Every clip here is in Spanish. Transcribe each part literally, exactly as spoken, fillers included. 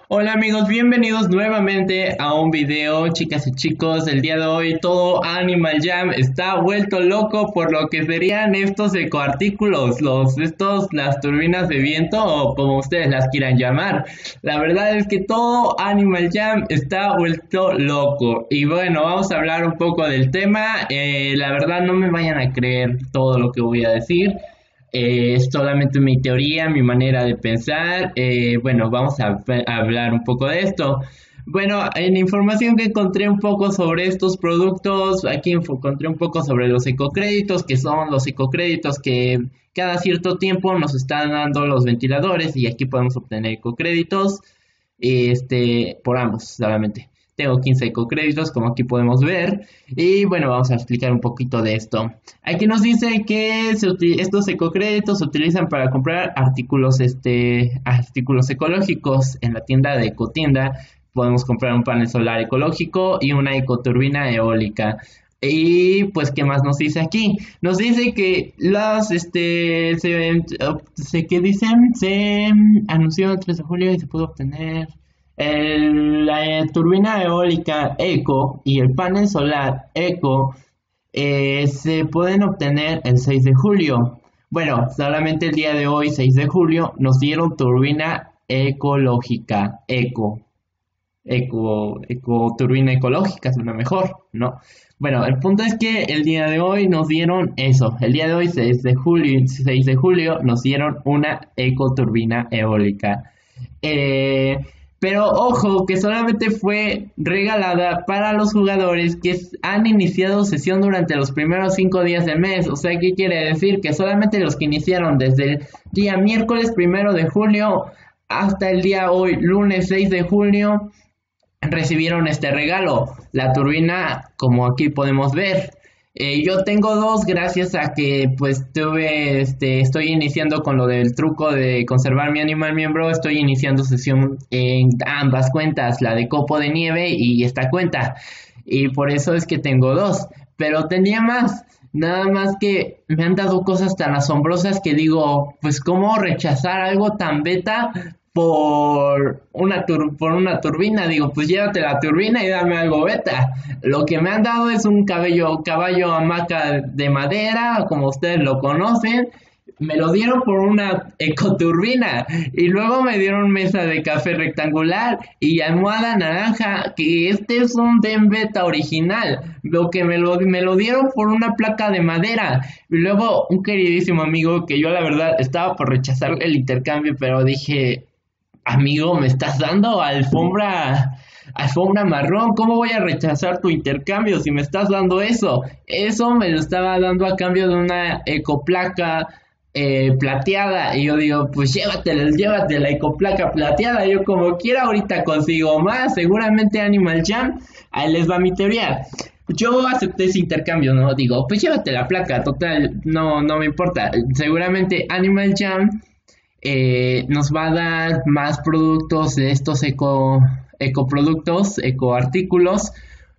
Hola amigos, bienvenidos nuevamente a un video, chicas y chicos. El día de hoy todo Animal Jam está vuelto loco por lo que serían estos ecoartículos, los estos las turbinas de viento o como ustedes las quieran llamar. La verdad es que todo Animal Jam está vuelto loco. Y bueno, vamos a hablar un poco del tema. Eh, la verdad no me vayan a creer todo lo que voy a decir. Eh, es solamente mi teoría, mi manera de pensar. Eh, bueno, vamos a, a hablar un poco de esto. Bueno, en información que encontré un poco sobre estos productos, aquí info- encontré un poco sobre los ecocréditos, que son los ecocréditos que cada cierto tiempo nos están dando los ventiladores y aquí podemos obtener ecocréditos, este, por ambos solamente. Tengo quince ecocréditos, como aquí podemos ver. Y bueno, vamos a explicar un poquito de esto. Aquí nos dice que se uti- estos ecocréditos se utilizan para comprar artículos, este, artículos ecológicos en la tienda de Ecotienda. Podemos comprar un panel solar ecológico y una ecoturbina eólica. Y pues, ¿qué más nos dice aquí? Nos dice que las, este, se, se ¿qué dicen? Se anunció el tres de julio y se pudo obtener el- la turbina eólica Eco y el panel solar Eco eh, se pueden obtener el seis de julio. Bueno, solamente el día de hoy, seis de julio, nos dieron turbina ecológica, eco, eco, eco, turbina ecológica, suena mejor, ¿no? Bueno, el punto es que el día de hoy nos dieron eso. El día de hoy, seis de julio, seis de julio, nos dieron una ecoturbina eólica. Eh, pero ojo, que solamente fue regalada para los jugadores que s- han iniciado sesión durante los primeros cinco días del mes. O sea, ¿qué quiere decir? Que solamente los que iniciaron desde el día miércoles primero de julio hasta el día hoy, lunes seis de julio, recibieron este regalo, la turbina, como aquí podemos ver. Eh, yo tengo dos gracias a que pues tuve, este, estoy iniciando con lo del truco de conservar mi animal miembro, estoy iniciando sesión en ambas cuentas, la de copo de nieve y esta cuenta, y por eso es que tengo dos, pero tenía más. Nada más que me han dado cosas tan asombrosas que digo, pues cómo rechazar algo tan beta por una tur- por una turbina. Digo, pues llévate la turbina y dame algo beta. Lo que me han dado es un cabello, caballo hamaca de madera, como ustedes lo conocen. Me lo dieron por una ecoturbina y luego me dieron mesa de café rectangular y almohada naranja, que este es un Den Beta original, lo que me lo, me lo dieron por una placa de madera. Y luego un queridísimo amigo que yo la verdad estaba por rechazar el intercambio, pero dije, amigo, me estás dando alfombra, alfombra marrón. ¿Cómo voy a rechazar tu intercambio si me estás dando eso? Eso me lo estaba dando a cambio de una ecoplaca eh, plateada. Y yo digo, pues llévatela, llévate la ecoplaca plateada. Yo como quiera ahorita consigo más. Seguramente Animal Jam. Ahí les va mi teoría. Yo acepté ese intercambio, ¿no? Digo, pues llévate la placa, total, no, no me importa. Seguramente Animal Jam eh, nos va a dar más productos de estos eco, ecoproductos, ecoartículos,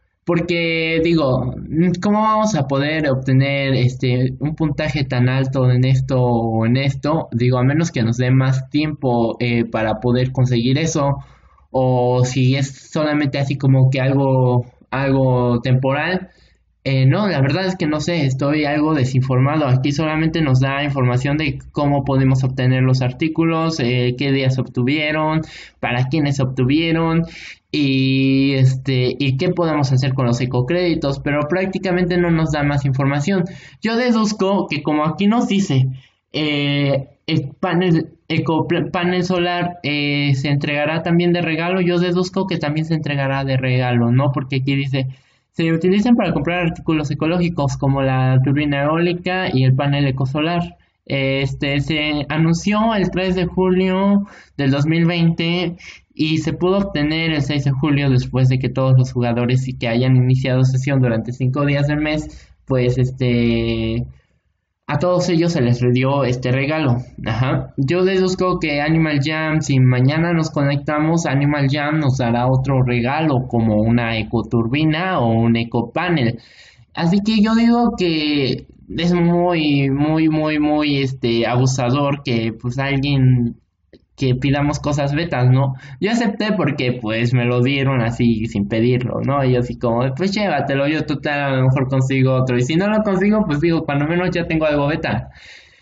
porque digo, ¿cómo vamos a poder obtener este un puntaje tan alto en esto o en esto? Digo, a menos que nos dé más tiempo eh, para poder conseguir eso, o si es solamente así como que algo, algo temporal. Eh, no, la verdad es que no sé, estoy algo desinformado. Aquí solamente nos da información de cómo podemos obtener los artículos, eh, qué días se obtuvieron, para quiénes se obtuvieron y este y qué podemos hacer con los ecocréditos, pero prácticamente no nos da más información. Yo deduzco que como aquí nos dice, eh, el panel eco panel solar eh, se entregará también de regalo, yo deduzco que también se entregará de regalo, ¿no? Porque aquí dice se utilizan para comprar artículos ecológicos como la turbina eólica y el panel ecosolar. Este se anunció el tres de julio del dos mil veinte y se pudo obtener el seis de julio después de que todos los jugadores y que hayan iniciado sesión durante cinco días del mes, pues este a todos ellos se les dio este regalo. Ajá. Yo deduzco que Animal Jam, si mañana nos conectamos, Animal Jam nos dará otro regalo como una ecoturbina o un ecopanel. Así que yo digo que es muy, muy, muy, muy este abusador que pues alguien que pidamos cosas betas, ¿no? Yo acepté porque pues me lo dieron así sin pedirlo, ¿no? Y yo así como, pues llévatelo, yo total a lo mejor consigo otro. Y si no lo consigo, pues digo, cuando menos ya tengo algo beta.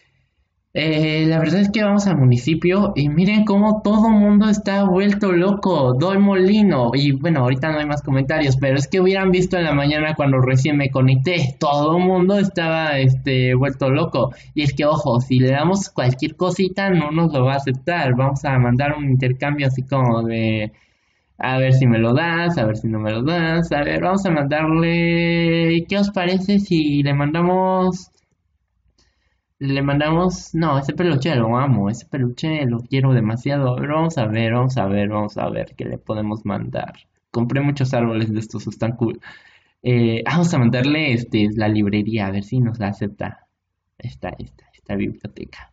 Eh, la verdad es que vamos al municipio y miren cómo todo el mundo está vuelto loco. Doy molino. Y bueno, ahorita no hay más comentarios, pero es que hubieran visto en la mañana cuando recién me conecté. Todo el mundo estaba este, vuelto loco. Y es que, ojo, si le damos cualquier cosita, no nos lo va a aceptar. Vamos a mandar un intercambio así como de... A ver si me lo das, a ver si no me lo das. A ver, vamos a mandarle... ¿Qué os parece si le mandamos... Le mandamos, no, ese peluche lo amo, ese peluche lo quiero demasiado. A ver, vamos a ver, vamos a ver, vamos a ver qué le podemos mandar. Compré muchos árboles de estos, están cool. Eh, vamos a mandarle este, la librería, a ver si nos la acepta. Esta, esta, esta biblioteca.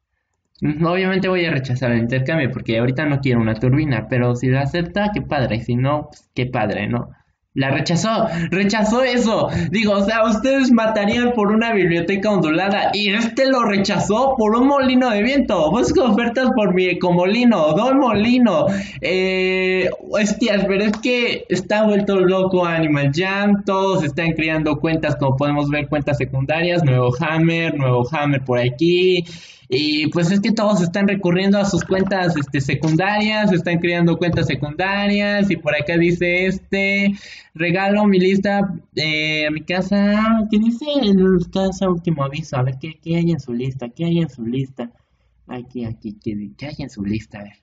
Mm, Obviamente voy a rechazar el intercambio porque ahorita no quiero una turbina, pero si la acepta, qué padre, si no, pues, qué padre, ¿no? La rechazó, rechazó eso. Digo, o sea, ustedes matarían por una biblioteca ondulada y este lo rechazó por un molino de viento. Busco ofertas por mi ecomolino, doy molino. Eh, hostias, pero es que está vuelto loco Animal Jam. Todos están creando cuentas, como podemos ver, cuentas secundarias. Nuevo Hammer, nuevo Hammer por aquí. Y pues es que todos están recurriendo a sus cuentas este, secundarias, están creando cuentas secundarias y por acá dice este, regalo mi lista eh, a mi casa, ¿qué dice? En casa último aviso, a ver qué, qué hay en su lista, qué hay en su lista, aquí, aquí, qué, qué hay en su lista, a ver.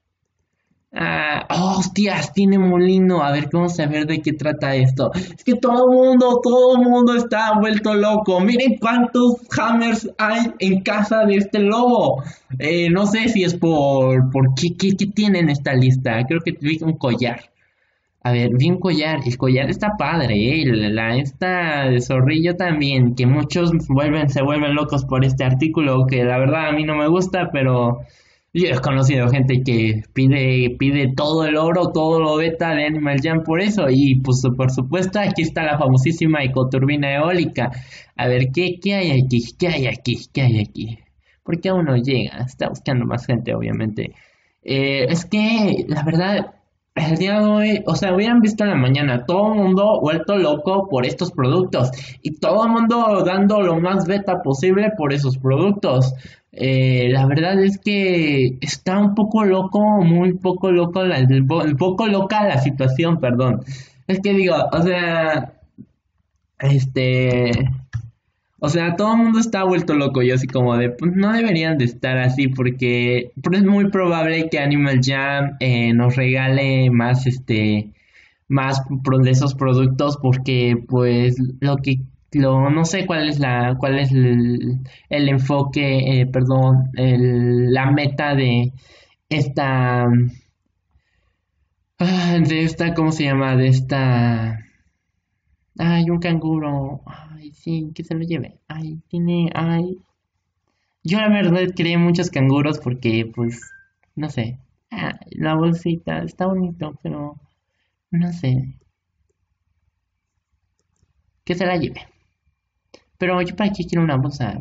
Ah, oh, hostias, tiene molino. A ver, vamos a ver de qué trata esto. Es que todo el mundo, todo el mundo está vuelto loco. Miren cuántos hammers hay en casa de este lobo. Eh, no sé si es por, por qué, qué, qué tiene en esta lista. Creo que vi un collar. A ver, vi un collar. El collar está padre, eh. La, la- esta de zorrillo también. Que muchos vuelven, se vuelven locos por este artículo. Que la verdad a mí no me gusta, pero. Yo he conocido gente que pide, pide todo el oro, todo lo beta de Animal Jam por eso. Y pues por supuesto aquí está la famosísima ecoturbina eólica. A ver, ¿qué, qué hay aquí? ¿Qué hay aquí? ¿Qué hay aquí? ¿Por qué aún no llega? Está buscando más gente, obviamente. Eh, es que, la verdad, el día de hoy, o sea, hubieran visto en la mañana todo el mundo vuelto loco por estos productos y todo el mundo dando lo más beta posible por esos productos. Eh, la verdad es que está un poco loco, muy poco loco, la, un poco loca la situación, perdón. Es que digo, o sea, este, o sea, todo el mundo está vuelto loco. Yo así como de, pues no deberían de estar así porque pero es muy probable que Animal Jam eh, nos regale más, este, más pro- de esos productos porque pues lo que, lo, no sé cuál es la, cuál es el, el enfoque, eh, perdón, el- la meta de esta, ah, de esta, ¿cómo se llama? De esta, ay, un canguro, ay, sí, que se lo lleve, ay, tiene, ay. Yo la verdad creé muchos canguros porque, pues, no sé. Ah, la bolsita está bonito, pero no sé. Que se la lleve. Pero yo para qué quiero una bolsa.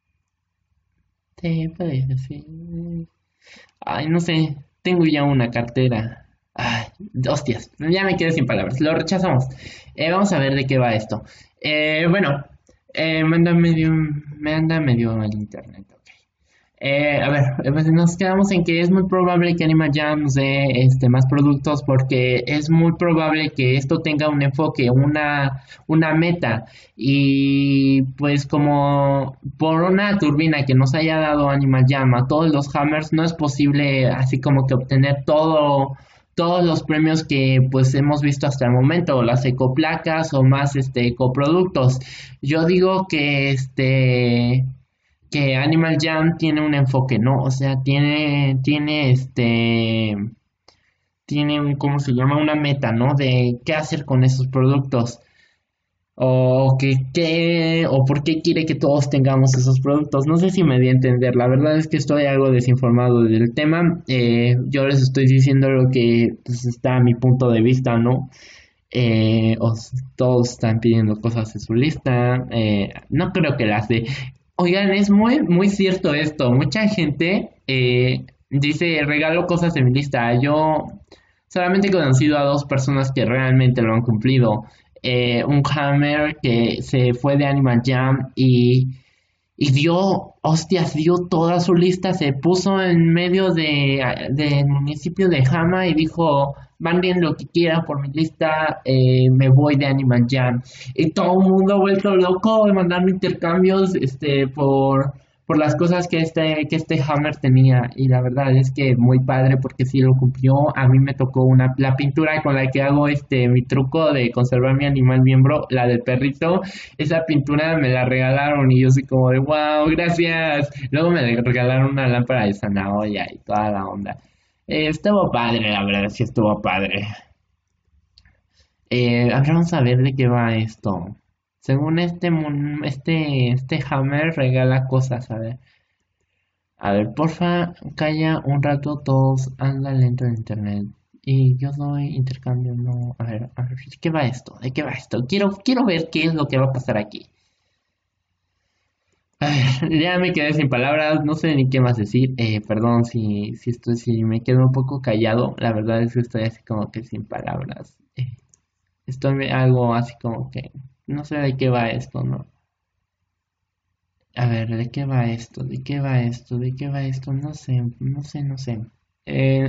Te puedes decir. Ay, no sé. Tengo ya una cartera. Ay, hostias. Ya me quedé sin palabras. Lo rechazamos. Eh, vamos a ver de qué va esto. Eh, bueno. Eh, me anda medio. Me anda medio el internet. Ok. Eh, a ver, eh, pues nos quedamos en que es muy probable que Anima Jam nos dé este, más productos porque es muy probable que esto tenga un enfoque, una, una meta. Y pues como por una turbina que nos haya dado Animal Jam a todos los hammers, no es posible así como que obtener todo, todos los premios que pues hemos visto hasta el momento, las ecoplacas o más este ecoproductos. Yo digo que este que Animal Jam tiene un enfoque, ¿no? O sea, tiene, tiene este, tiene un, ¿cómo se llama? Una meta, ¿no? De qué hacer con esos productos. O que, qué, o por qué quiere que todos tengamos esos productos. No sé si me di a entender. La verdad es que estoy algo desinformado del tema. Eh, yo les estoy diciendo lo que pues, está a mi punto de vista, ¿no? Eh, os- todos están pidiendo cosas en su lista. Eh, no creo que las de. Oigan, es muy, muy cierto esto. Mucha gente, eh, Dice, regalo cosas de mi lista. Yo solamente he conocido a dos personas que realmente lo han cumplido. Eh, un Hammer que se fue de Animal Jam y, y dio, hostias, dio toda su lista. Se puso en medio de, del municipio de Hama y dijo, manden lo que quieran por mi lista, eh, me voy de Animal Jam. Y todo el mundo ha vuelto loco de mandarme intercambios este, por por las cosas que este, que este Hammer tenía. Y la verdad es que muy padre porque sí lo cumplió. A mí me tocó una, la pintura con la que hago este mi truco de conservar mi animal miembro, la del perrito. Esa pintura me la regalaron y yo soy como de wow, gracias. Luego me regalaron una lámpara de zanahoria y toda la onda. Eh, estuvo padre, la verdad, sí estuvo padre. Eh, a ver, vamos a ver de qué va esto. Según este, mon- este, este Hammer regala cosas, a ver. A ver, porfa, calla un rato todos, anda lento en internet. Y yo doy intercambio, no. A ver, a ver, ¿de qué va esto? ¿De qué va esto? Quiero, quiero ver qué es lo que va a pasar aquí. A ver, ya me quedé sin palabras, no sé ni qué más decir. Eh, perdón si, si estoy, si me quedo un poco callado. La verdad es que estoy así como que sin palabras. Eh, estoy algo así como que no sé de qué va esto, ¿no? A ver, ¿de qué va esto? ¿De qué va esto? ¿De qué va esto? No sé, no sé, no sé. Eh,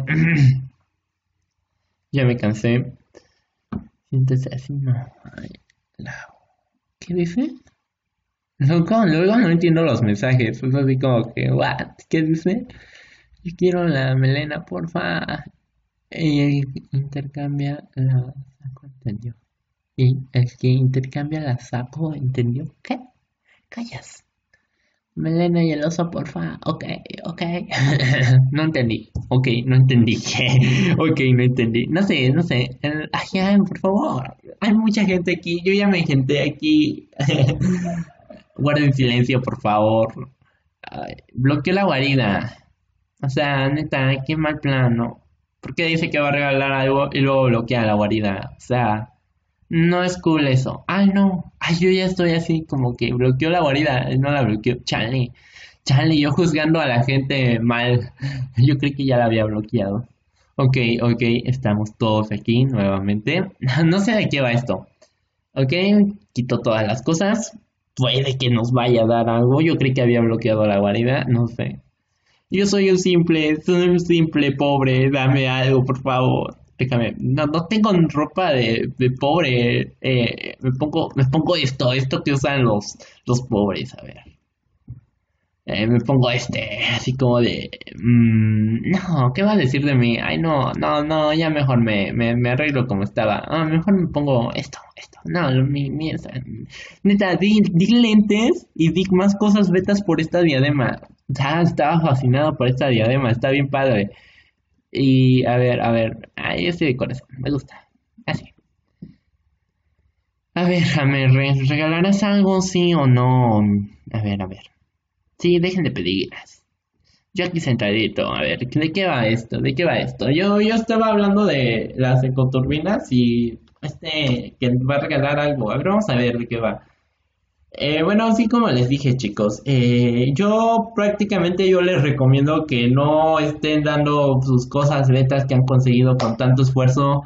ya me cansé. Siéntese así, no. Ay, la- ¿Qué dice? Luego, luego no entiendo los mensajes. Es así como que, ¿what? ¿Qué dice? Yo quiero la melena, porfa. Y el que intercambia la saco, entendió. Y el que intercambia la saco, ¿entendió? ¿Qué? Callas. Melena y el oso, porfa. Ok, ok. No entendí. Ok, no entendí. Ok, no entendí. No sé, no sé. El- Ay, ay, por favor. Hay mucha gente aquí. Yo ya me genté aquí. Guarden silencio, por favor. Ay, bloqueó la guarida. O sea, neta, qué mal plan, ¿no? ¿Por qué dice que va a regalar algo y luego bloquea la guarida? O sea, no es cool eso. Ay, no. Ay, yo ya estoy así como que bloqueó la guarida. No la bloqueó. Chale. Chale, yo juzgando a la gente mal. Yo creí que ya la había bloqueado. Ok, ok, estamos todos aquí nuevamente. No sé de qué va esto. Ok, quito todas las cosas. Puede que nos vaya a dar algo. Yo creí que había bloqueado la guarida. No sé. Yo soy un simple, soy un simple pobre. Dame algo, por favor. Déjame. No, no tengo ropa de, de pobre. Eh, me pongo, me pongo esto, esto que usan los, los pobres. A ver. Eh, me pongo este, así como de, mm, no, ¿qué va a decir de mí? Ay, no, no, no, ya mejor me, me, me arreglo como estaba. Ah, mejor me pongo esto, esto. No, lo- mi, mi, esa- neta, di, di lentes y di más cosas betas por esta diadema. Ya estaba fascinado por esta diadema, está bien padre. Y a ver, a ver, ay, este de corazón, me gusta. Así. A ver, a ver, ¿re- ¿regalarás algo, sí o no? A ver, a ver. Sí, dejen de pedir. Yo aquí sentadito, a ver, ¿de qué va esto? ¿De qué va esto? Yo, yo estaba hablando de las ecoturbinas y este que va a regalar algo. A ver, vamos a ver de qué va. Eh, bueno, así como les dije, chicos, eh, yo prácticamente yo les recomiendo que no estén dando sus cosas betas que han conseguido con tanto esfuerzo.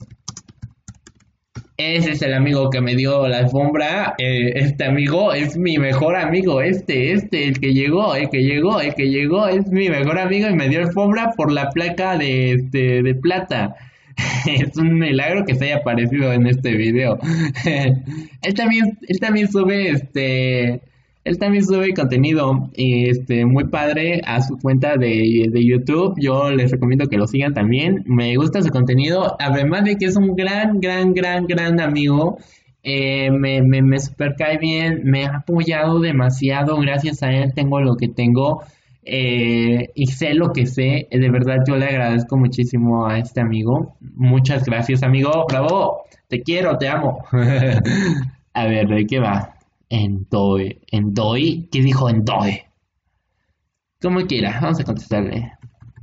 Ese es el amigo que me dio la alfombra. Eh, este amigo es mi mejor amigo. Este, este, el que llegó, el que llegó, el que llegó, es mi mejor amigo y me dio alfombra por la placa de, este, de plata. Es un milagro que se haya aparecido en este video. Él también, él también sube este, él también sube contenido este muy padre a su cuenta de, de YouTube. Yo les recomiendo que lo sigan también. Me gusta su contenido, además de que es un gran, gran, gran, gran amigo. Eh, me, me, me super cae bien, me ha apoyado demasiado. Gracias a él tengo lo que tengo. Eh, y sé lo que sé, eh, de verdad yo le agradezco muchísimo a este amigo. Muchas gracias, amigo. Bravo, te quiero, te amo. A ver, ¿de qué va? Endoy, Endoy, ¿qué dijo Endoy? Como quiera, vamos a contestarle.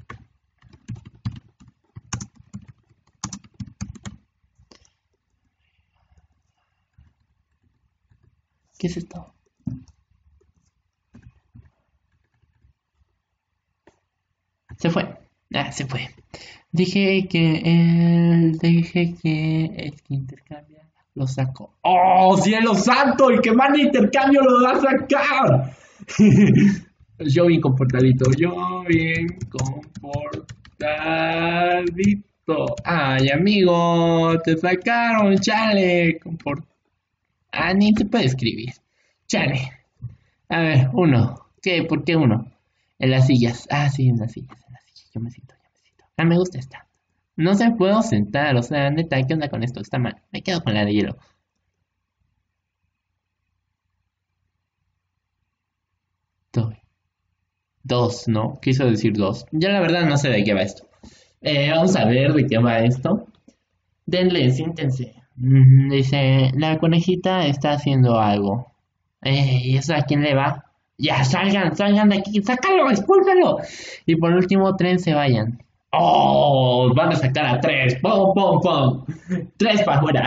¿Qué es esto? Se fue. se fue. Dije que él, dije que el que intercambia lo sacó. ¡Oh, cielo santo! ¡El que manda intercambio lo va a sacar! Yo bien comportadito, yo bien comportadito. Ay, amigo, te sacaron, chale. Comport... Ah, ni te puede escribir. Chale. A ver, uno. ¿Qué? ¿Por qué uno? En las sillas. Ah, sí, en las sillas, en las sillas. Yo me siento, yo me siento. Ah, me gusta esta. No se puedo sentar, o sea, neta, ¿qué onda con esto? Está mal. Me quedo con la de hielo. Doy. Dos, ¿no? Quiso decir dos. Yo la verdad no sé de qué va esto. Eh, vamos a ver de qué va esto. Denle, siéntense. Mm, dice, la conejita está haciendo algo. Eh, ¿y eso a quién le va? Ya, salgan, salgan de aquí, sácalo, expúlsalo. Y por último, tren se vayan. ¡Oh! Van a sacar a tres. ¡Pum, pum, pum! Tres para afuera.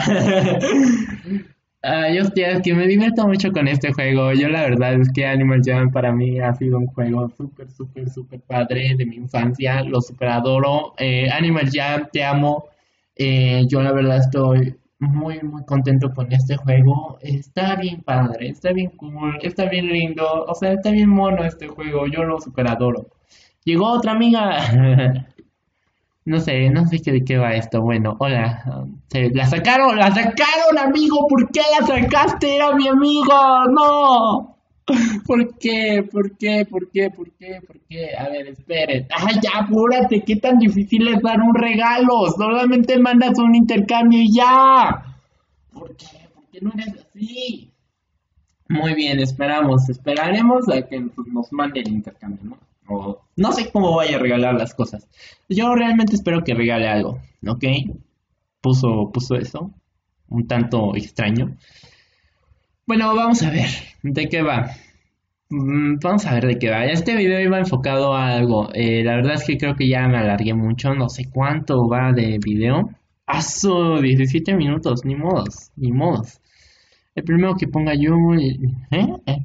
Ah, yo hostia, es que me divierto mucho con este juego. Yo la verdad es que Animal Jam para mí ha sido un juego súper, súper, súper padre de mi infancia. Lo super adoro. Eh, Animal Jam, te amo. Eh, yo la verdad estoy muy, muy contento con este juego. Está bien padre, está bien cool, está bien lindo. O sea, está bien mono este juego. Yo lo super adoro. Llegó otra amiga. No sé, no sé qué, de qué va esto. Bueno, hola. um, se- la sacaron, la sacaron, amigo. ¿Por qué la sacaste? Era mi amigo. No. ¿Por qué? ¿Por qué? ¿Por qué? ¿Por qué? ¿Por qué? A ver, esperen. Ay, ya, apúrate. ¿Qué tan difícil es dar un regalo? Solamente mandas un intercambio y ya. ¿Por qué? ¿Por qué no eres así? Muy bien, esperamos, esperaremos a que pues, nos mande el intercambio, ¿no? O no sé cómo vaya a regalar las cosas. Yo realmente espero que regale algo, ¿ok? Puso, puso eso, un tanto extraño. Bueno, vamos a ver, ¿de qué va? Mm, vamos a ver de qué va. Este video iba enfocado a algo. Eh, la verdad es que creo que ya me alargué mucho, no sé cuánto va de video. ¡Aso! diecisiete minutos, ni modos, ni modos. El primero que ponga yo... ¿Eh? ¿Eh?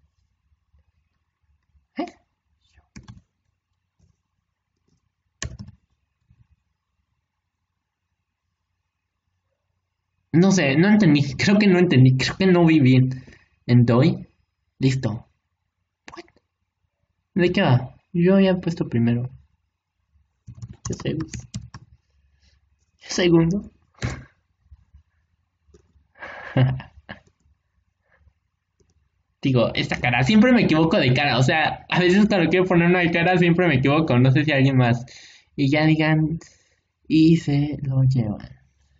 ¿Eh? No sé, no entendí. Creo que no entendí. Creo que no vi bien. ¿En doy? Listo. What? ¿De qué va? Yo había puesto primero. ¿Qué segundos? ¿Qué segundo? Digo, esta cara. Siempre me equivoco de cara. O sea, a veces cuando quiero poner una de cara siempre me equivoco. No sé si alguien más. Y ya digan. Y se lo llevan.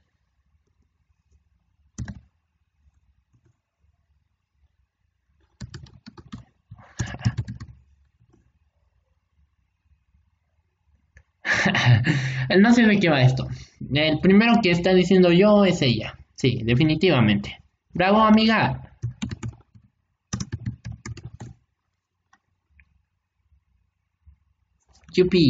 No sé de qué va esto. El primero que está diciendo yo es ella. Sí, definitivamente. Bravo, amiga. Yupi.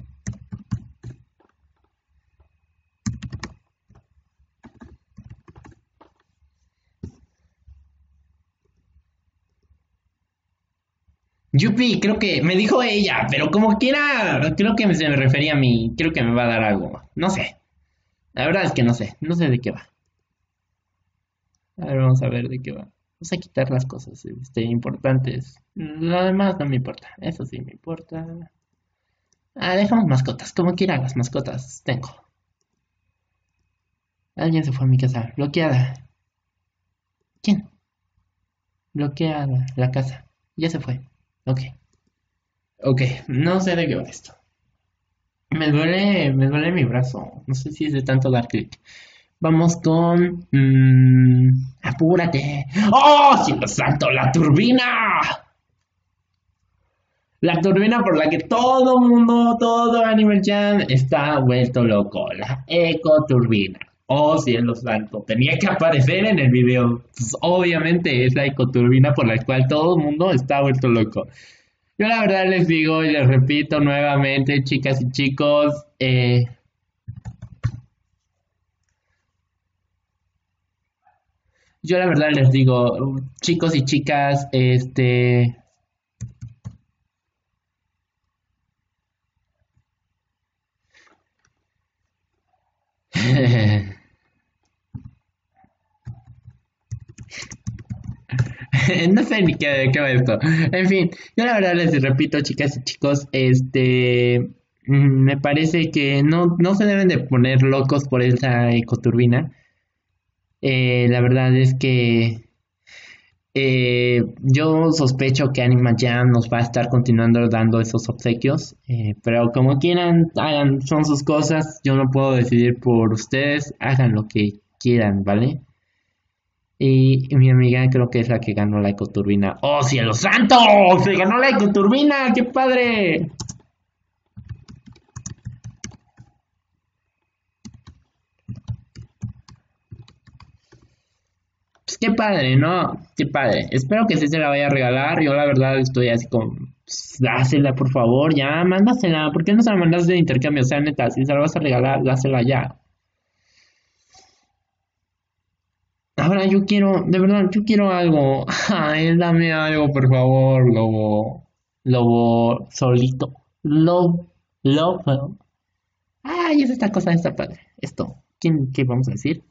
Yupi, creo que me dijo ella, pero como quiera, creo que se me refería a mí. Creo que me va a dar algo. No sé. La verdad es que no sé. No sé de qué va. A ver, vamos a ver de qué va. Vamos a quitar las cosas este, importantes. Lo demás no me importa. Eso sí me importa. Ah, dejamos mascotas. Como quiera, las mascotas tengo. Alguien se fue a mi casa. Bloqueada. ¿Quién? Bloqueada la casa. Ya se fue. Ok. Ok. No sé de qué va esto. Me duele, me duele mi brazo. No sé si es de tanto dar clic. Vamos con... mm, apúrate. ¡Oh, cielo santo! ¡La turbina! La turbina por la que todo mundo, todo Animal Jam está vuelto loco. La ecoturbina. Oh, cielo santo. Tenía que aparecer en el video. Pues, obviamente es la ecoturbina por la cual todo el mundo está vuelto loco. Yo la verdad les digo y les repito nuevamente, chicas y chicos, eh, yo la verdad les digo, chicos y chicas, este, No sé ni qué, qué va esto. En fin, yo la verdad les repito, chicas y chicos, este, mm, me parece que no, no se deben de poner locos por esa ecoturbina. Eh, la verdad es que eh, yo sospecho que Anima Jam nos va a estar continuando dando esos obsequios, eh, pero como quieran, hagan, son sus cosas, yo no puedo decidir por ustedes, hagan lo que quieran, ¿vale? Y mi amiga creo que es la que ganó la ecoturbina. ¡Oh, cielo santo! ¡Se ganó la ecoturbina! ¡Qué padre! Pues qué padre, ¿no? Qué padre. Espero que sí se la vaya a regalar. Yo la verdad estoy así como, pues, dásela por favor, ya, mándasela. ¿Por qué no se la mandas de intercambio? O sea, neta, si se la vas a regalar, dásela ya. Ahora yo quiero, de verdad, yo quiero algo. Ay, dame algo, por favor, lobo. Lobo solito. Lobo. Lobo. Ay, es esta cosa, esta padre. Esto. ¿Quién, qué vamos a decir?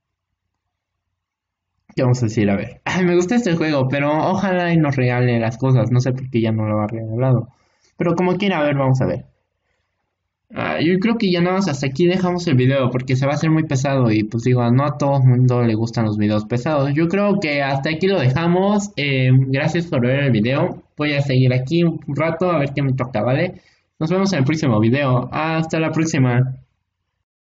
¿Qué vamos a decir? A ver. Ay, me gusta este juego, pero ojalá y nos regale las cosas. No sé por qué ya no lo ha regalado. Pero como quiera, a ver, vamos a ver. Ah, yo creo que ya nada más hasta aquí dejamos el video porque se va a hacer muy pesado y pues digo, no a todo el mundo le gustan los videos pesados. Yo creo que hasta aquí lo dejamos. Eh, gracias por ver el video. Voy a seguir aquí un rato a ver qué me toca, ¿vale? Nos vemos en el próximo video. Hasta la próxima.